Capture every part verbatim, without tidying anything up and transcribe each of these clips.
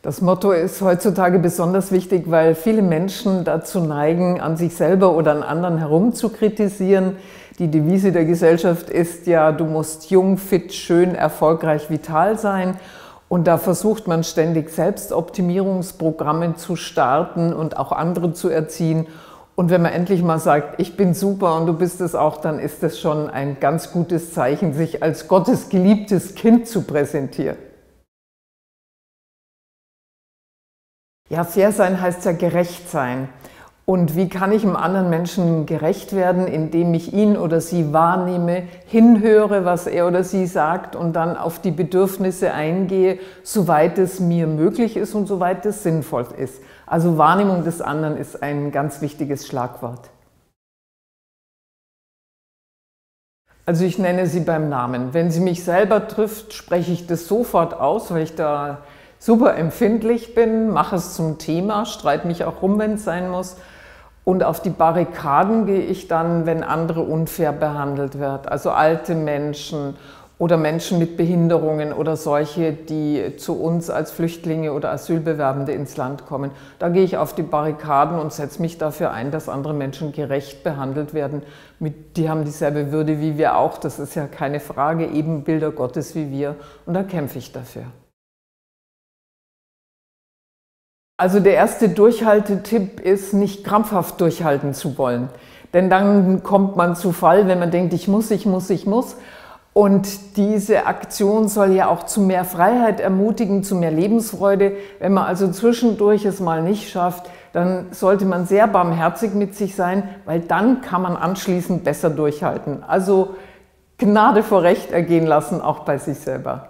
Das Motto ist heutzutage besonders wichtig, weil viele Menschen dazu neigen, an sich selber oder an anderen herum zu kritisieren. Die Devise der Gesellschaft ist ja, du musst jung, fit, schön, erfolgreich, vital sein. Und da versucht man ständig Selbstoptimierungsprogramme zu starten und auch andere zu erziehen. Und wenn man endlich mal sagt, ich bin super und du bist es auch, dann ist das schon ein ganz gutes Zeichen, sich als Gottes geliebtes Kind zu präsentieren. Ja, fair sein heißt ja gerecht sein. Und wie kann ich einem anderen Menschen gerecht werden, indem ich ihn oder sie wahrnehme, hinhöre, was er oder sie sagt und dann auf die Bedürfnisse eingehe, soweit es mir möglich ist und soweit es sinnvoll ist. Also Wahrnehmung des anderen ist ein ganz wichtiges Schlagwort. Also ich nenne sie beim Namen. Wenn sie mich selber trifft, spreche ich das sofort aus, weil ich da super empfindlich bin, mache es zum Thema, streite mich auch rum, wenn es sein muss. Und auf die Barrikaden gehe ich dann, wenn andere unfair behandelt werden. Also alte Menschen oder Menschen mit Behinderungen oder solche, die zu uns als Flüchtlinge oder Asylbewerbende ins Land kommen. Da gehe ich auf die Barrikaden und setze mich dafür ein, dass andere Menschen gerecht behandelt werden. Die haben dieselbe Würde wie wir auch, das ist ja keine Frage, Ebenbilder Gottes wie wir. Und da kämpfe ich dafür. Also der erste Durchhaltetipp ist, nicht krampfhaft durchhalten zu wollen. Denn dann kommt man zu Fall, wenn man denkt, ich muss, ich muss, ich muss. Und diese Aktion soll ja auch zu mehr Freiheit ermutigen, zu mehr Lebensfreude. Wenn man also zwischendurch es mal nicht schafft, dann sollte man sehr barmherzig mit sich sein, weil dann kann man anschließend besser durchhalten. Also Gnade vor Recht ergehen lassen, auch bei sich selber.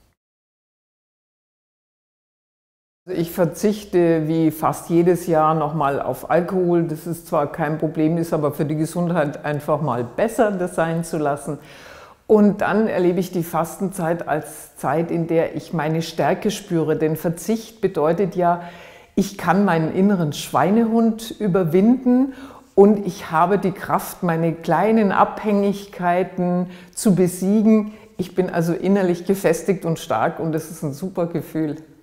Ich verzichte wie fast jedes Jahr nochmal auf Alkohol. Das ist zwar kein Problem, ist aber für die Gesundheit einfach mal besser, das sein zu lassen. Und dann erlebe ich die Fastenzeit als Zeit, in der ich meine Stärke spüre. Denn Verzicht bedeutet ja, ich kann meinen inneren Schweinehund überwinden und ich habe die Kraft, meine kleinen Abhängigkeiten zu besiegen. Ich bin also innerlich gefestigt und stark und das ist ein super Gefühl.